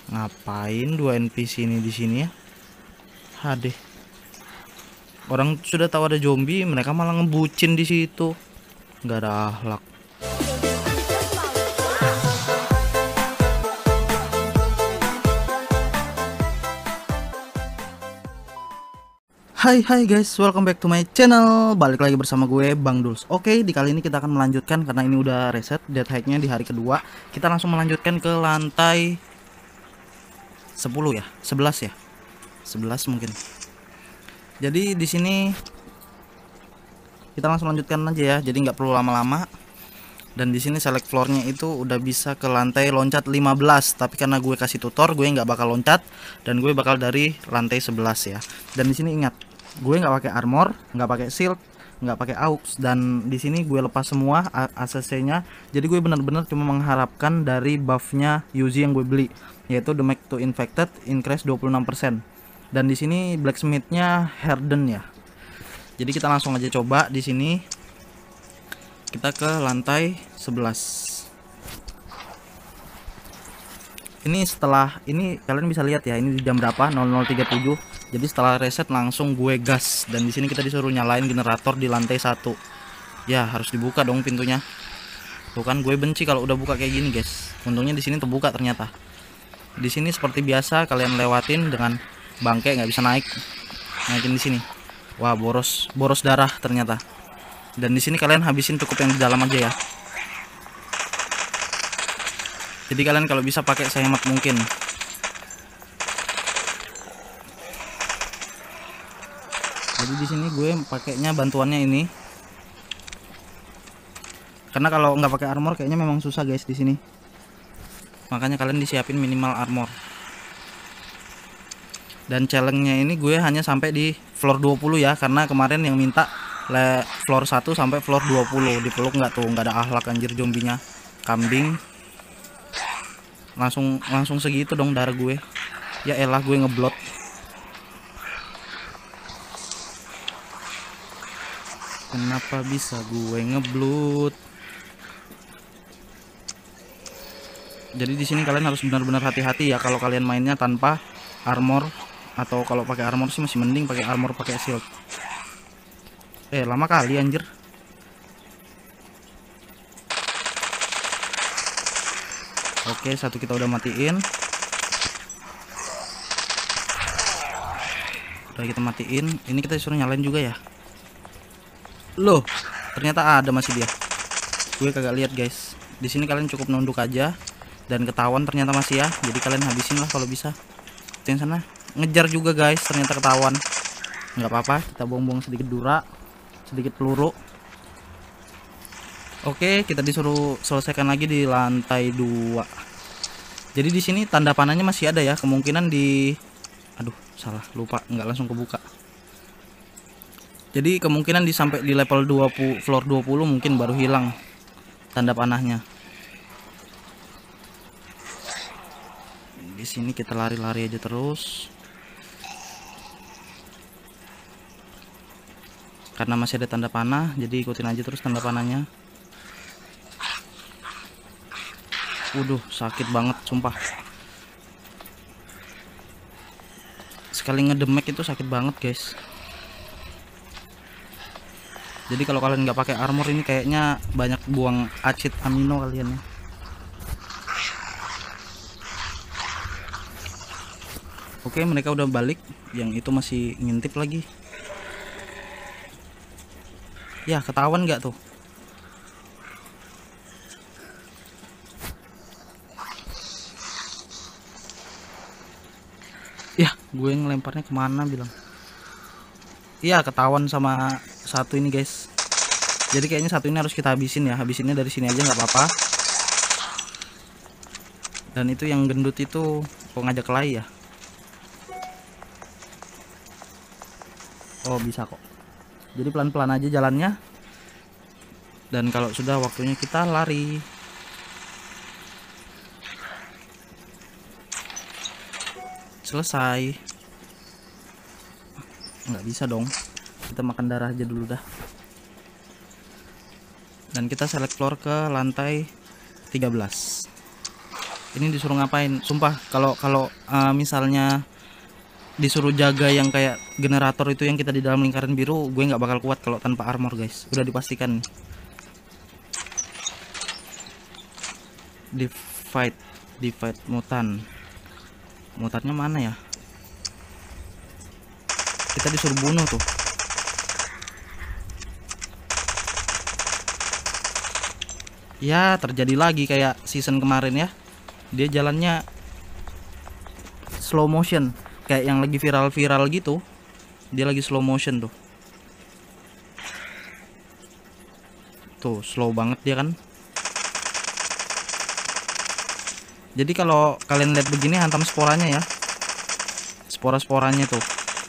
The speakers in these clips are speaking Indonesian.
Ngapain dua NPC ini di sini ya? Hadeh. Orang sudah tahu ada zombie, mereka malah ngebucin di situ. Nggak ada akhlak. Hai guys, welcome back to my channel. Balik lagi bersama gue Bang Duls. Oke, di kali ini kita akan melanjutkan karena ini udah reset death hack-nya di hari kedua. Kita langsung melanjutkan ke lantai 10 ya, 11 ya. 11 mungkin. Jadi di sini kita langsung lanjutkan aja ya. Jadi nggak perlu lama-lama. Dan di sini select floor-nya itu udah bisa ke lantai loncat 15. Tapi karena gue kasih tutor, gue nggak bakal loncat dan gue bakal dari lantai 11 ya. Dan di sini ingat, gue nggak pakai armor, nggak pakai shield, nggak pakai aux, dan di sini gue lepas semua ACC-nya. Jadi gue benar-benar cuma mengharapkan dari buff-nya Uzi yang gue beli, yaitu damage to infected increase 26%. Dan di sini blacksmith-nya harden ya. Jadi kita langsung aja coba di sini. Kita ke lantai 11. Ini setelah ini kalian bisa lihat ya, ini di jam berapa? 00.37. Jadi setelah reset langsung gue gas, dan di sini kita disuruh nyalain generator di lantai 1. Ya, harus dibuka dong pintunya. Tuh kan, gue benci kalau udah buka kayak gini, guys. Untungnya di sini terbuka ternyata. Di sini seperti biasa kalian lewatin dengan bangke, nggak bisa naikin di sini. Wah, boros darah ternyata. Dan di sini kalian habisin cukup yang di dalam aja ya. Jadi kalian kalau bisa pakai sehemat mungkin. Jadi di sini gue pakainya bantuannya ini. Karena kalau nggak pakai armor kayaknya memang susah guys di sini. Makanya kalian disiapin minimal armor. Dan challenge-nya ini gue hanya sampai di floor 20 ya, karena kemarin yang minta floor 1 sampai floor 20. Dipeluk nggak tuh, nggak ada akhlak anjir zombinya. Kambing. Langsung segitu dong darah gue. Ya elah, gue ngeblot. Kenapa bisa gue ngeblot? Jadi di sini kalian harus benar-benar hati-hati ya kalau kalian mainnya tanpa armor, atau kalau pakai armor sih masih mending pakai armor pakai shield. Lama kali anjir. Oke, satu kita udah matiin. Udah kita matiin. Ini kita disuruh nyalain juga ya. Loh, ternyata ada masih dia. Gue kagak lihat guys. Di sini kalian cukup nunduk aja dan ketahuan ternyata masih ya. Jadi kalian habisin lah kalau bisa. Itu yang sana. Ngejar juga guys, ternyata ketahuan. Nggak apa-apa, kita buang-buang sedikit dura, sedikit peluru. Oke, kita disuruh selesaikan lagi di lantai 2. Jadi di sini tanda panahnya masih ada ya, kemungkinan di salah, lupa, nggak langsung kebuka. Jadi kemungkinan sampai di level 20, floor 20 mungkin baru hilang tanda panahnya. Di sini kita lari-lari aja terus. Karena masih ada tanda panah, jadi ikutin aja terus tanda panahnya. Waduh, sakit banget sumpah. Sekali ngedemek itu sakit banget guys. Jadi kalau kalian nggak pakai armor ini kayaknya banyak buang acid amino kalian ya. Oke, mereka udah balik. Yang itu masih ngintip lagi. Ya, ketahuan nggak tuh? Ya, gue ngelemparnya kemana bilang? Iya, ketahuan sama satu ini guys. Jadi kayaknya satu ini harus kita habisin ya. Habisinnya dari sini aja nggak apa-apa. Dan itu yang gendut itu kok ngajak lari ya? Oh, bisa kok. Jadi pelan-pelan aja jalannya. Dan kalau sudah waktunya kita lari. Selesai. Nggak bisa dong, kita makan darah aja dulu dah. Dan kita select floor ke lantai 13. Ini disuruh ngapain? Sumpah kalau kalau misalnya disuruh jaga yang kayak generator itu yang kita di dalam lingkaran biru, gue nggak bakal kuat kalau tanpa armor guys, udah dipastikan. Divide mutannya mana ya? Kita disuruh bunuh tuh. Ya terjadi lagi kayak season kemarin ya, dia jalannya slow motion kayak yang lagi viral-viral gitu. Dia lagi slow motion tuh. Tuh slow banget dia kan. Jadi kalau kalian lihat begini, hantam sporanya ya. Spora-sporanya tuh.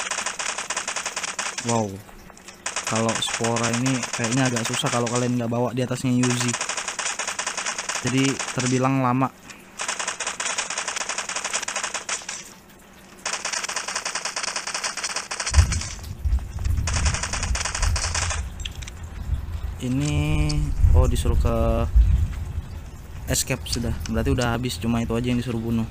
Wow. Kalau spora ini kayaknya agak susah kalau kalian nggak bawa di atasnya Yuzi. Jadi terbilang lama. Ini disuruh ke escape sudah. Berarti udah habis, cuma itu aja yang disuruh bunuh.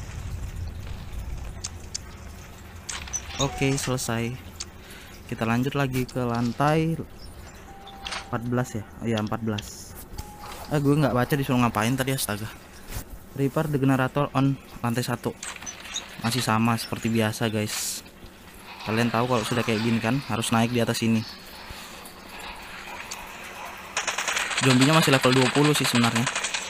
Oke, selesai. Kita lanjut lagi ke lantai 14 ya. Oh iya, 14. Gue nggak baca disuruh ngapain tadi, astaga. Repair the generator on lantai 1. Masih sama seperti biasa guys. Kalian tahu kalau sudah kayak gini kan harus naik di atas ini. Zombinya masih level 20 sih sebenarnya.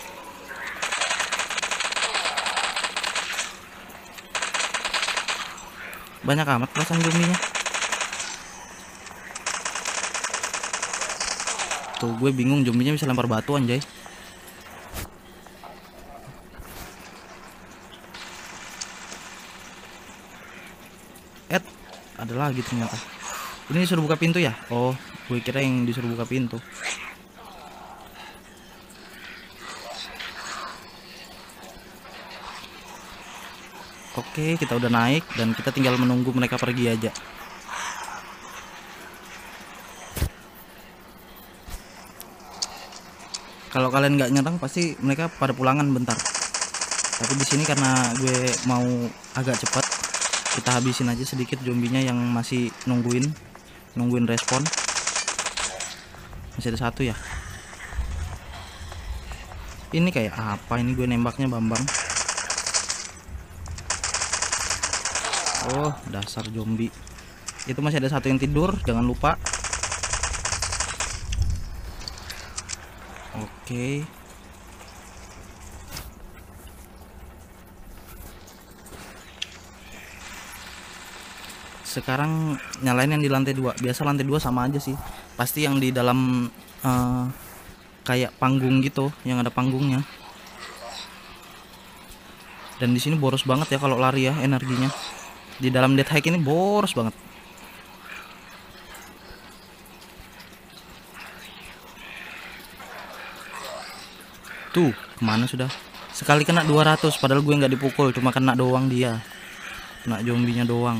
Banyak amat perasaan zombinya. Tuh gue bingung, zombinya bisa lempar batu anjay. Ada lagi ternyata. Ini disuruh buka pintu ya? Oh, gue kira yang disuruh buka pintu. Oke, kita udah naik dan kita tinggal menunggu mereka pergi aja. Kalau kalian nggak nyerang pasti mereka pada pulangan bentar. Tapi di sini karena gue mau agak cepat, kita habisin aja sedikit zombinya yang masih nungguin respon. Masih ada satu ya. Ini kayak apa ini, gue nembaknya Bambang. Oh, dasar zombie. Itu masih ada satu yang tidur, jangan lupa. Oke. Sekarang nyalain yang di lantai 2. Biasa lantai 2 sama aja sih. Pasti yang di dalam kayak panggung gitu, yang ada panggungnya. Dan di sini boros banget ya kalau lari ya energinya. Di dalam dead hike ini boros banget. Tuh, kemana sudah? Sekali kena 200, padahal gue nggak dipukul, cuma kena doang dia. Kena zombinya doang.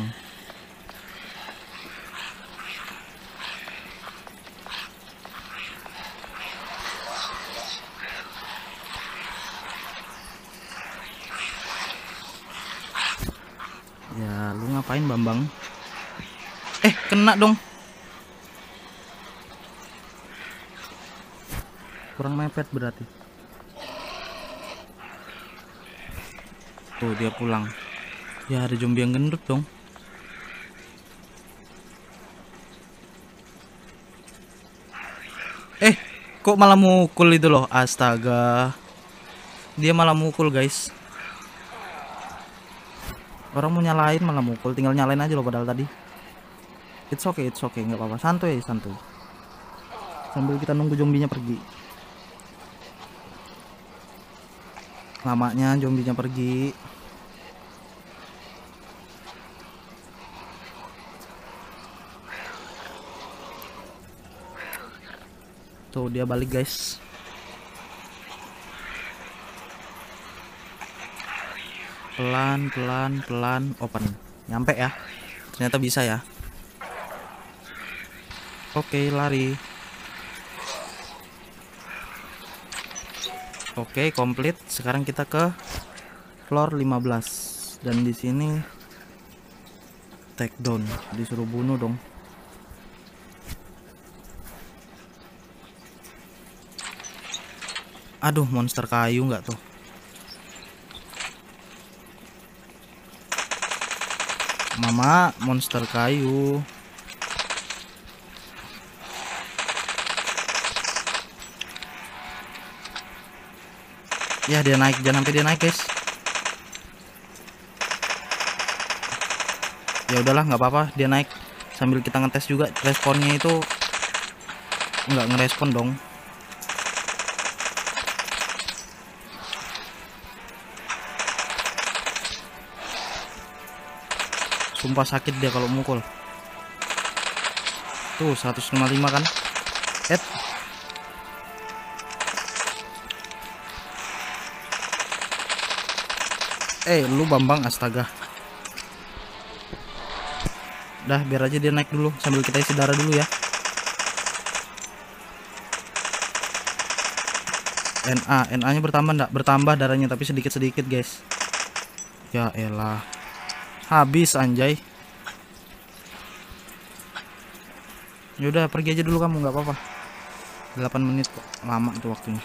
Ya, lu ngapain Bambang? Kena dong. Kurang mepet berarti. Tuh dia pulang. Ya ada zombie yang gendut dong. Kok malah mukul itu loh, astaga. Dia malah mukul guys. Orang mau nyalain malah mukul, tinggal nyalain aja loh padahal tadi. It's okay, nggak apa-apa, santuy. Sambil kita nunggu zombinya pergi. Lamanya zombinya pergi. Tuh dia balik guys. Pelan open. Nyampe ya. Ternyata bisa ya. Oke, lari. Oke, komplit. Sekarang kita ke floor 15. Dan di sini take down, disuruh bunuh dong. Aduh, monster kayu nggak tuh? Mama, monster kayu. Ya dia naik, jangan sampai dia naik guys. Ya udahlah, nggak apa-apa dia naik. Sambil kita ngetes juga responnya itu nggak ngerespon dong. Sumpah sakit dia kalau mukul. Tuh 155 kan. Lu Bambang, astaga. Dah biar aja dia naik dulu sambil kita isi darah dulu ya. NA nya bertambah enggak? Bertambah darahnya tapi sedikit-sedikit guys. Ya elah. Habis anjay. Yaudah pergi aja dulu kamu, nggak apa-apa. 8 menit kok, lama tuh waktunya.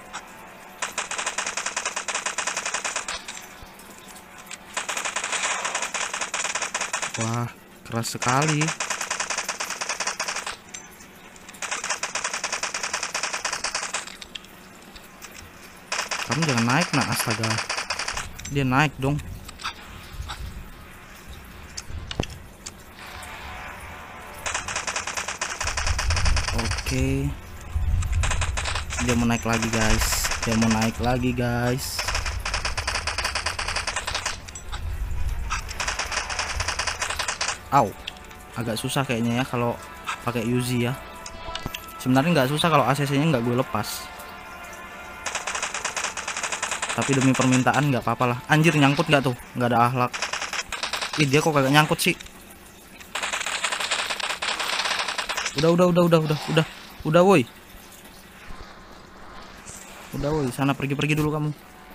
Wah, keras sekali. Kamu jangan naik nak, astaga. Dia naik dong. Oke. Dia mau naik lagi guys. Au, agak susah kayaknya ya kalau pakai Uzi ya. Sebenarnya nggak susah kalau ACC-nya nggak gue lepas. Tapi demi permintaan nggak apa-apa lah. Anjir, nyangkut nggak tuh? Nggak ada akhlak. Ih, dia kok kagak nyangkut sih? Udah woi. Sana pergi dulu kamu.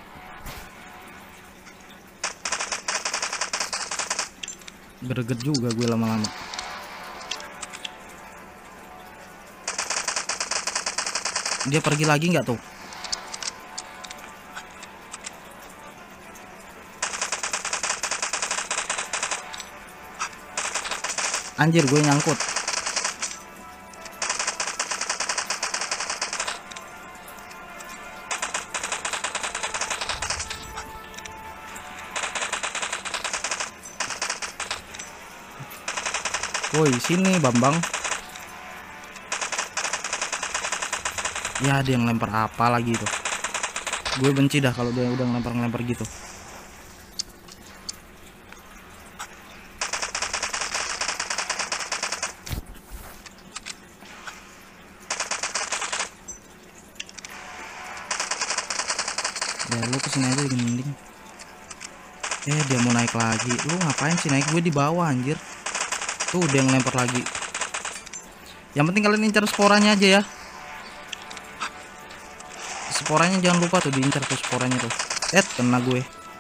Greget juga gue lama-lama. Dia pergi lagi nggak tuh? Anjir, gue nyangkut. Woi, sini Bambang. Ya, dia ngelempar apa lagi tuh? Gue benci dah kalau dia udah ngelempar gitu. Ya lu kesini aja mending. Dia mau naik lagi. Lu ngapain sih naik? Gue di bawah anjir. Tuh dia ngelempar lagi. Yang penting kalian incar sporanya aja ya. Sporanya jangan lupa tuh diincar tuh sporanya tuh. Kena gue.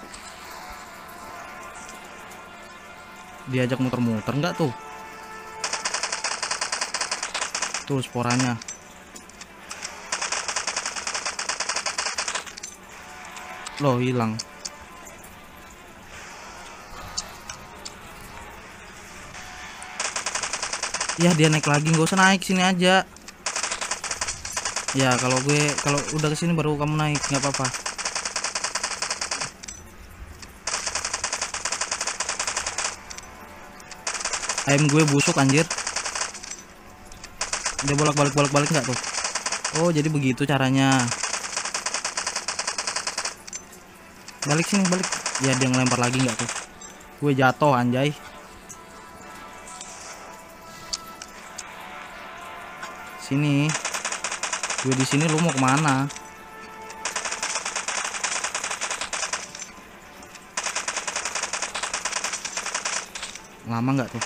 Diajak muter-muter nggak tuh? Tuh sporanya. Loh, hilang. Ya dia naik lagi, nggak usah naik, sini aja. Ya kalau udah kesini baru kamu naik, nggak apa-apa. Ayam gue busuk anjir. Dia bolak-balik nggak tuh? Oh jadi begitu caranya. Balik sini, balik. Ya dia ngelempar lagi nggak tuh? Gue jatuh anjay. Sini. Gue di sini, lu mau kemana? Lama nggak tuh?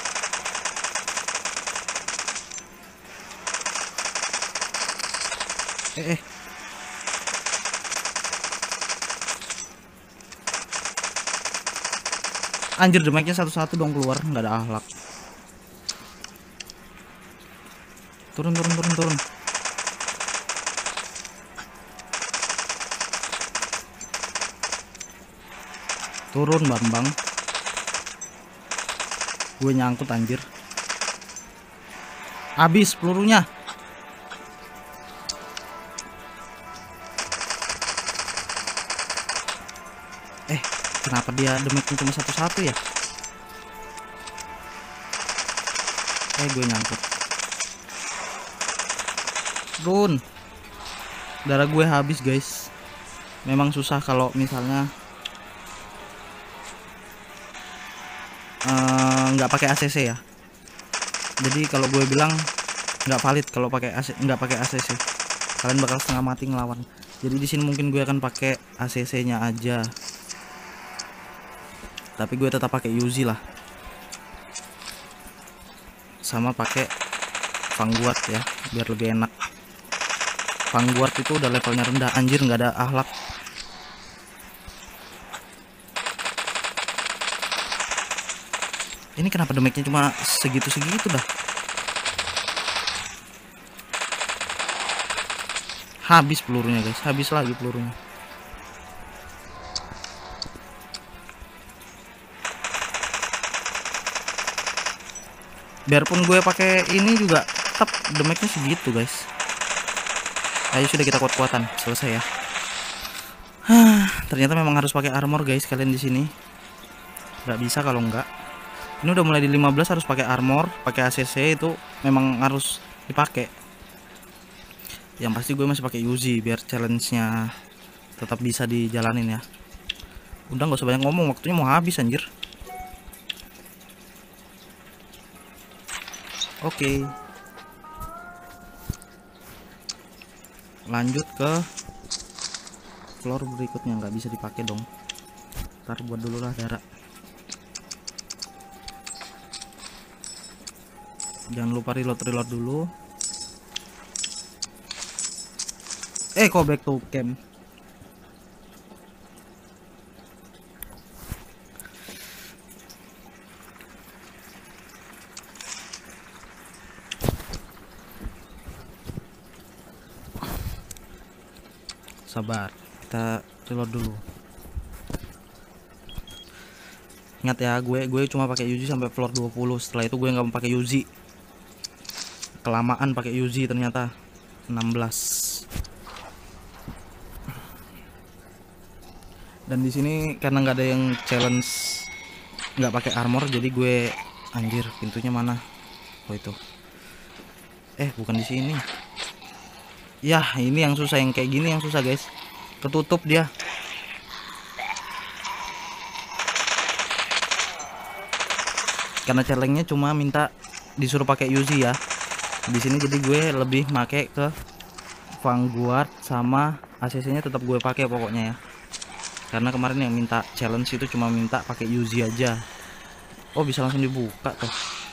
Anjir, damage-nya satu-satu dong keluar, nggak ada akhlak. Turun. Turun Bambang. Gue nyangkut anjir. Habis pelurunya. Kenapa dia damage cuma satu-satu ya? Gue nyangkut. Run. Darah gue habis guys. Memang susah kalau misalnya nggak pakai ACC ya. Jadi kalau gue bilang nggak valid kalau pakai nggak pakai ACC. Kalian bakal setengah mati ngelawan. Jadi di sini mungkin gue akan pakai ACC-nya aja. Tapi gue tetap pakai Uzi lah. Sama pakai Vanguard ya, biar lebih enak. Vanguard itu udah levelnya rendah, anjir nggak ada akhlak. Ini kenapa damage-nya cuma segitu-segitu dah. Habis pelurunya guys, habis lagi pelurunya. Biarpun gue pakai ini juga tetap damage-nya segitu guys. Ayo sudah kita kuat-kuatan, selesai ya. Ternyata memang harus pakai armor guys kalian di sini. Nggak bisa kalau enggak. Ini udah mulai di 15 harus pakai armor, pakai ACC itu memang harus dipakai. Yang pasti gue masih pakai Uzi biar challenge-nya tetap bisa dijalanin ya. Udah nggak usah banyak ngomong, waktunya mau habis anjir. Oke. Lanjut ke floor berikutnya, nggak bisa dipakai dong. Ntar buat dulu lah darah. Jangan lupa reload dulu. Kok back to camp. Sabar, kita reload dulu. Ingat ya, gue cuma pakai Uzi sampai floor 20. Setelah itu gue nggak mau pakai Uzi. Kelamaan pakai Uzi ternyata 16. Dan di sini karena nggak ada yang challenge nggak pakai armor, jadi gue anjir, pintunya mana? Oh itu. Bukan di sini. Ya, ini yang susah, yang kayak gini yang susah guys. Ketutup dia. Karena challenge-nya cuma minta disuruh pakai Uzi ya. Di sini jadi gue lebih make ke Vanguard sama ACC-nya tetap gue pakai pokoknya ya. Karena kemarin yang minta challenge itu cuma minta pakai Uzi aja. Oh, bisa langsung dibuka tuh.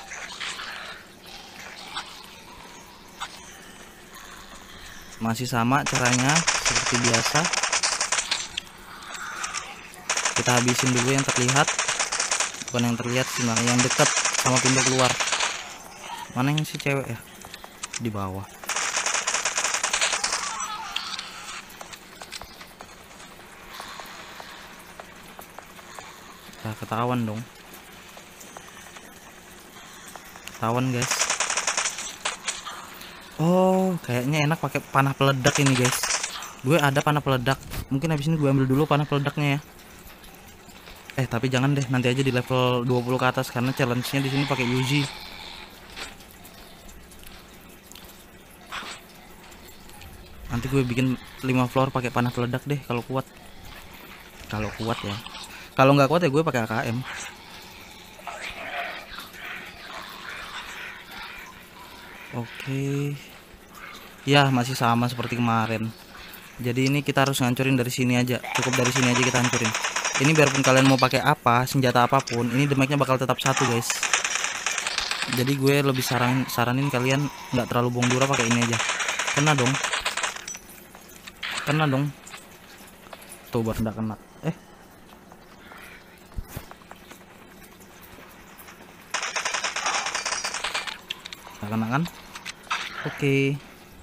Masih sama caranya seperti biasa. Kita habisin dulu yang terlihat. Bukan yang terlihat sih, yang dekat sama pintu keluar. Mana yang si cewek ya? Di bawah. Nah, ketahuan dong. Ketahuan guys. Oh, kayaknya enak pakai panah peledak ini guys. Gue ada panah peledak. Mungkin habis ini gue ambil dulu panah peledaknya ya. Tapi jangan deh, nanti aja di level 20 ke atas karena challenge-nya di sini pakai Uzi. Nanti gue bikin 5 floor pakai panah peledak deh kalau kuat. Kalau kuat ya. Kalau nggak kuat ya gue pakai AKM. Oke. Ya, masih sama seperti kemarin. Jadi ini kita harus ngancurin dari sini aja. Cukup dari sini aja kita hancurin. Ini biarpun kalian mau pakai apa, senjata apapun, ini damage-nya bakal tetap satu guys. Jadi gue lebih saranin kalian nggak terlalu buang dura, pakai ini aja. Kena dong. Kena dong. Tuh baru nggak kena. Gak kena kan? Oke.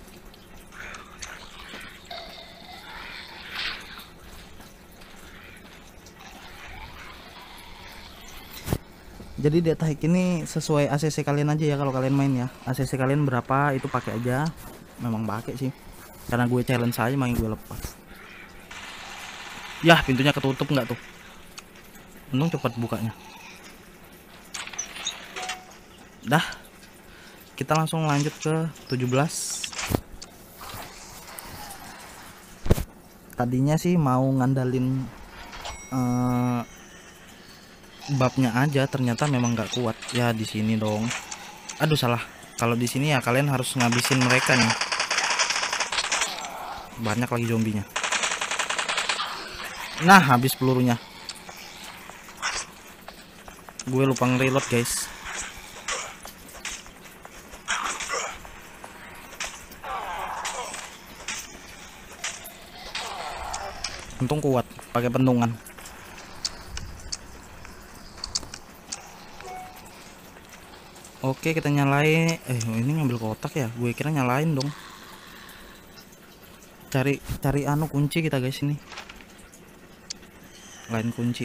Jadi data hack ini sesuai ACC kalian aja ya, kalau kalian main ya. ACC kalian berapa itu pakai aja. Memang pakai sih. Karena gue challenge aja, main gue lepas. Yah, pintunya ketutup nggak tuh? Untung cepat bukanya. Dah. Kita langsung lanjut ke 17. Tadinya sih mau ngandalin babnya aja, ternyata memang nggak kuat ya. Di sini dong, aduh salah. Kalau di sini ya kalian harus ngabisin mereka nih. Banyak lagi zombinya. Nah, habis pelurunya. Gue lupa nge-reload guys. Untung kuat pakai pentungan. Oke, kita nyalain. Ini ngambil kotak ya, gue kira nyalain dong. Cari anu kunci kita guys ini. Lain kunci.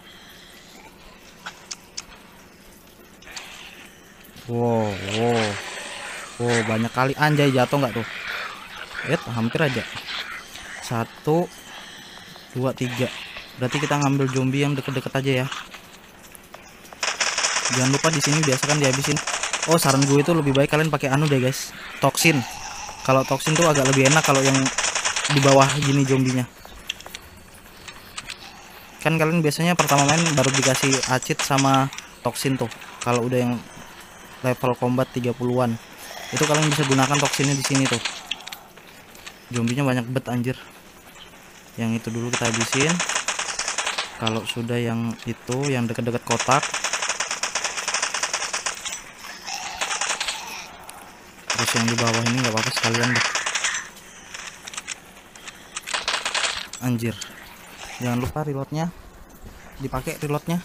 Wow, banyak kali. Anjay, jatuh nggak tuh? Hampir aja. 1 2 3. Berarti kita ngambil zombie yang deket-deket aja ya. Jangan lupa di sini biasa kan dihabisin. Oh, saran gue itu lebih baik kalian pakai anu deh guys, toksin. Kalau toksin tuh agak lebih enak kalau yang di bawah gini zombinya. Kan kalian biasanya pertama main baru dikasih acid sama toksin tuh. Kalau udah yang level combat 30-an, itu kalian bisa gunakan toksinnya di sini tuh. Zombinya banyak bet anjir. Yang itu dulu kita habisin. Kalau sudah yang itu, yang deket-deket kotak, terus yang di bawah ini nggak apa-apa sekalian deh. Anjir, jangan lupa reloadnya, dipakai reloadnya.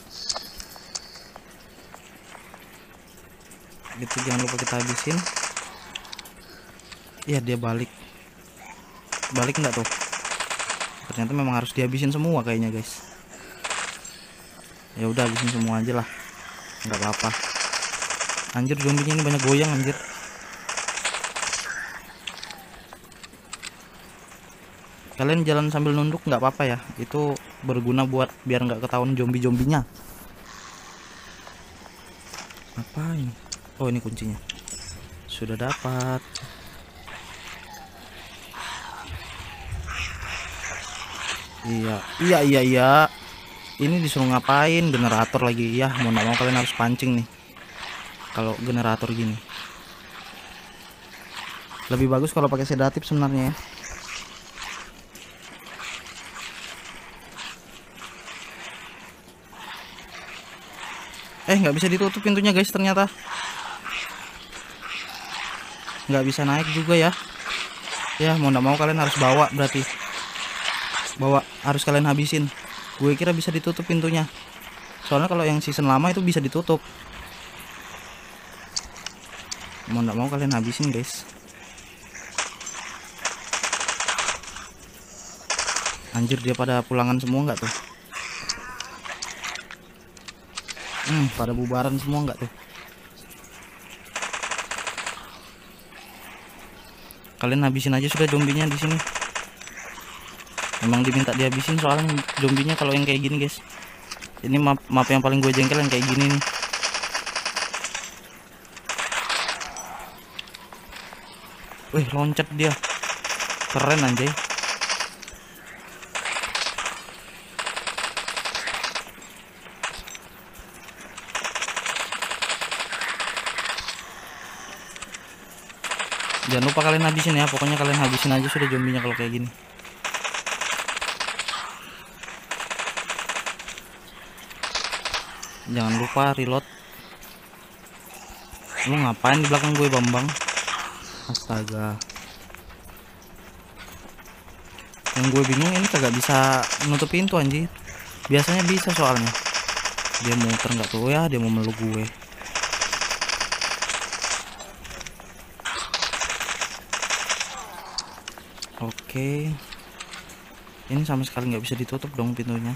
Gitu, jangan lupa kita habisin. Iya, dia balik nggak tuh? Ternyata memang harus dihabisin semua kayaknya guys. Ya udah, habisin semua aja lah, nggak apa-apa. Anjir, zombinya ini banyak goyang anjir. Kalian jalan sambil nunduk nggak apa-apa ya, itu berguna buat biar nggak ketahuan zombie-zombinya. Apa ini? Oh, ini kuncinya sudah dapat. Iya. Ini disuruh ngapain? Generator lagi ya. Mau nggak mau kalian harus pancing nih kalau generator gini. Lebih bagus kalau pakai sedatif sebenarnya ya. Nggak bisa ditutup pintunya guys, ternyata nggak bisa naik juga ya. Ya mau nggak mau kalian harus bawa, berarti harus kalian habisin. Gue kira bisa ditutup pintunya, soalnya kalau yang season lama itu bisa ditutup. Mau nggak mau kalian habisin guys. Anjir, dia pada pulangan semua nggak tuh? Pada bubaran semua nggak tuh? Kalian habisin aja sudah zombinya di sini. Memang diminta dihabisin soalnya zombinya kalau yang kayak gini guys. Ini map yang paling gue jengkel yang kayak gini nih. Wih, loncat dia. Keren anjay. Jangan lupa kalian habisin ya, pokoknya kalian habisin aja sudah zombinya kalau kayak gini. Jangan lupa reload. Lu ngapain di belakang gue, Bambang? Astaga. Yang gue bingung ini kagak bisa menutup pintu anjir. Biasanya bisa soalnya. Dia muter nggak tuh ya, dia mau meluk gue. Oke. Ini sama sekali nggak bisa ditutup dong pintunya.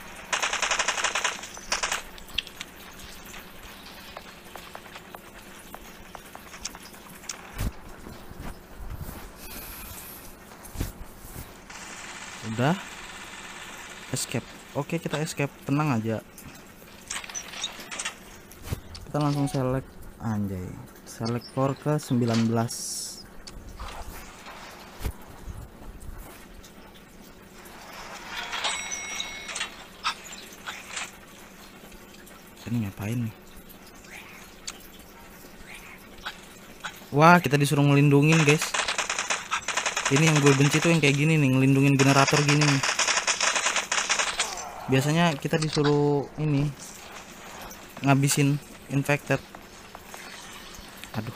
Udah. Escape. Oke, kita escape. Tenang aja. Kita langsung select, anjay. Select floor ke 19. Ini ngapain nih? Wah, kita disuruh ngelindungin, guys. Ini yang gue benci tuh yang kayak gini nih, ngelindungin generator gini nih. Biasanya kita disuruh ini ngabisin infected. Aduh.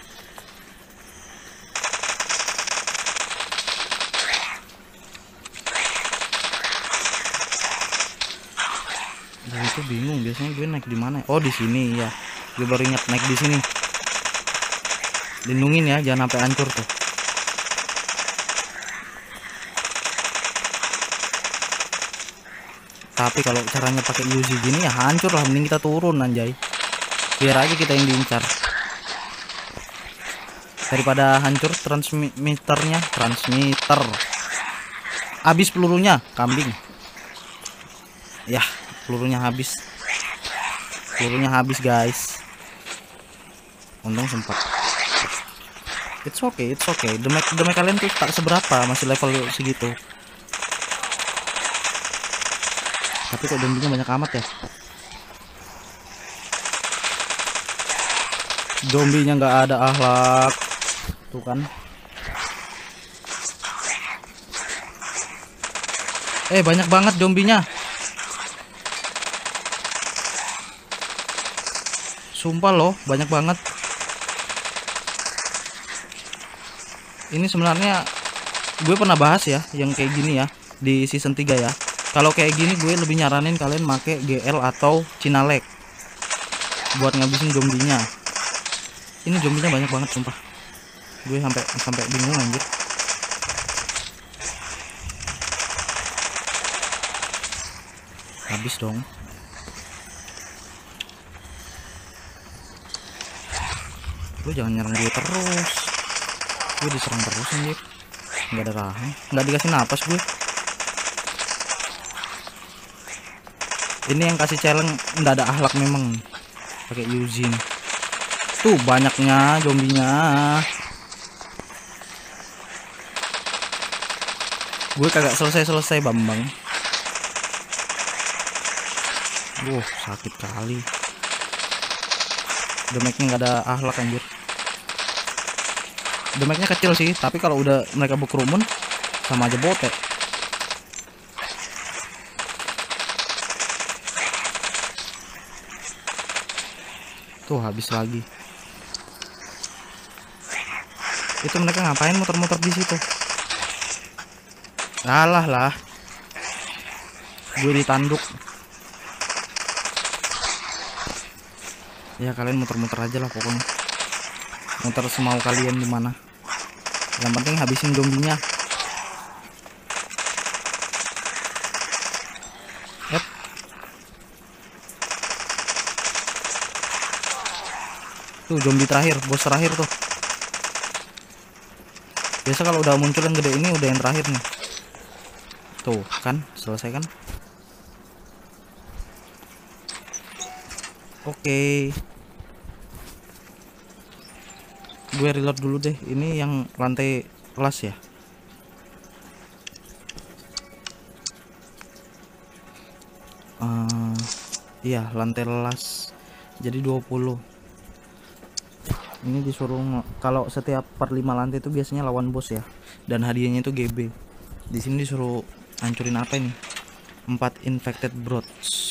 Gue itu bingung, biasanya gue naik di mana? Oh, di sini ya. Gue baru ingat naik di sini. Lindungin ya, jangan sampai hancur tuh. Tapi kalau caranya pakai Uzi gini ya hancur lah, mending kita turun anjay. Biar aja kita yang diincar. Daripada hancur transmitter. Habis pelurunya, kambing. Ya, pelurunya habis. Pelurunya habis, guys. Untung sempat. It's okay. Damage kalian tuh tak seberapa, masih level segitu. Tapi kok zombinya banyak amat ya. Zombinya nggak ada akhlak. Tuh kan. Banyak banget zombinya. Sumpah loh, banyak banget. Ini sebenarnya gue pernah bahas ya yang kayak gini ya di season 3 ya. Kalau kayak gini gue lebih nyaranin kalian make GL atau Cinalek buat ngabisin zombinya. Ini zombinya banyak banget sumpah. Gue sampai bingung anjir. Habis dong. Lu jangan nyerang gue terus. Gue diserang terus anjir. Nggak ada tahan, nggak dikasih napas gue. Ini yang kasih challenge nggak ada akhlak memang. Pakai Eugene. Tuh banyaknya zombinya. Gue kagak selesai Bambang. Sakit kali. Damage-nya nggak ada akhlak anjir. Damage-nya kecil sih, tapi kalau udah mereka berkerumun sama aja botek. Tuh habis lagi. Itu mereka ngapain muter-muter di situ? Lah. Gue ditanduk. Ya kalian muter-muter aja lah pokoknya. Muter semau kalian di mana. Yang penting habisin zombinya. Yep. Tuh zombie terakhir, bos terakhir tuh. Biasa kalau udah muncul yang gede ini udah yang terakhir nih. Tuh kan, selesai kan? Oke. Gue reload dulu deh. Ini yang lantai kelas ya. Iya, lantai las. Jadi 20. Ini disuruh kalau setiap per 5 lantai itu biasanya lawan bos ya. Dan hadiahnya itu GB. Di sini disuruh hancurin apa ini? 4 infected brood.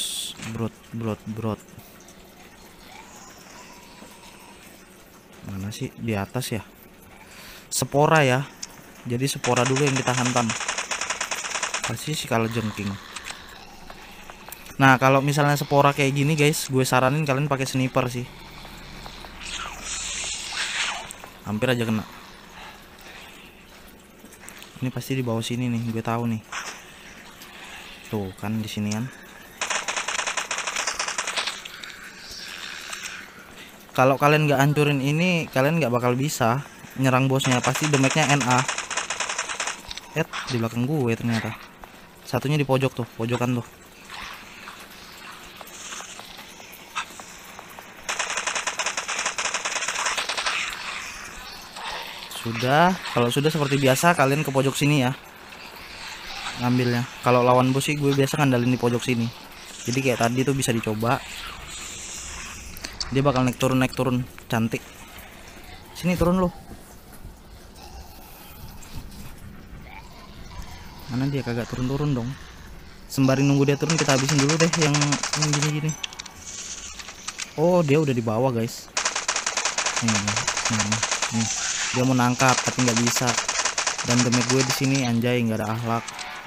Mana sih? Di atas ya. Spora ya. Jadi spora dulu yang kita hantam. Pasti sih kalau jengking. Nah, kalau misalnya spora kayak gini guys, gue saranin kalian pakai sniper sih. Hampir aja kena. Ini pasti di bawah sini nih, gue tahu nih. Tuh kan di sini kan. Kalau kalian nggak hancurin ini, kalian nggak bakal bisa nyerang bosnya. Pasti damage-nya NA. Di belakang gue ternyata. Satunya di pojok tuh, pojokan tuh. Sudah, kalau sudah seperti biasa kalian ke pojok sini ya. Ngambilnya. Kalau lawan bos sih gue biasa ngandalin di pojok sini. Jadi kayak tadi tuh bisa dicoba. Dia bakal naik turun cantik. Sini turun loh. Mana dia, kagak turun dong. Sembari nunggu dia turun kita habisin dulu deh yang gini-gini. Oh, dia udah di bawah, guys. Nih. Dia mau nangkap tapi nggak bisa. Dan damage gue di sini anjay nggak ada akhlak.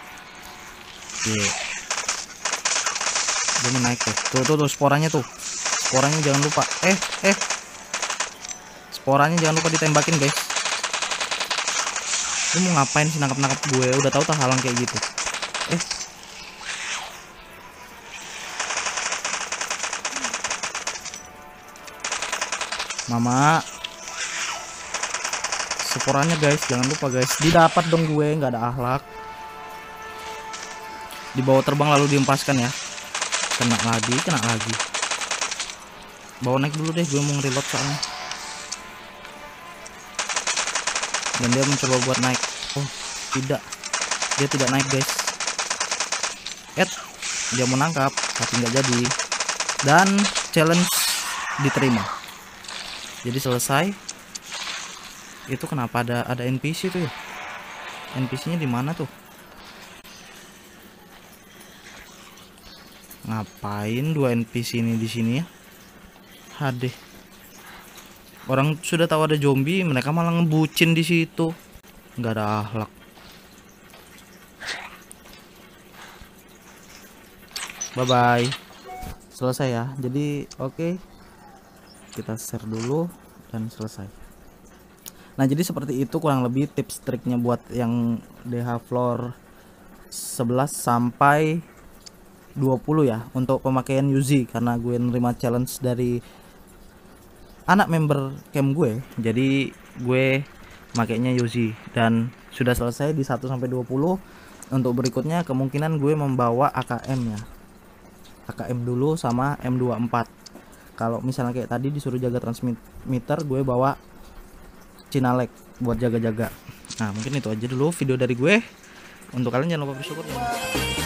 Dia mau naik tuh sporanya tuh. Sporanya jangan lupa. Sporanya jangan lupa ditembakin, guys. Lu mau ngapain sih nangkap gue? Udah tahu tak halang kayak gitu. Mama. Sporannya, guys, jangan lupa, guys. Didapat dong gue, nggak ada akhlak. Dibawa terbang lalu diempaskan ya. Kena lagi. Bawa naik dulu deh, gue mau reload soalnya. Dan dia mencoba buat naik. Oh, tidak. Dia tidak naik, guys. Dia mau nangkap tapi nggak jadi. Dan challenge diterima. Jadi selesai. Itu kenapa ada NPC tuh ya? NPC-nya di mana tuh? Ngapain dua NPC ini di sini ya? Hadeh. Orang sudah tahu ada zombie, mereka malah ngebucin di situ. Nggak ada akhlak. Bye bye. Selesai ya. Jadi oke. Kita share dulu dan selesai. Nah, jadi seperti itu kurang lebih tips triknya buat yang DH floor 11 sampai 20 ya untuk pemakaian Uzi, karena gue nerima challenge dari anak member camp gue. Jadi gue makainya Uzi dan sudah selesai di 1 sampai 20. Untuk berikutnya kemungkinan gue membawa AKM ya. AKM dulu sama M24. Kalau misalnya kayak tadi disuruh jaga transmitter, gue bawa Cinalek buat jaga-jaga. Nah, mungkin itu aja dulu video dari gue. Untuk kalian jangan lupa bersyukur.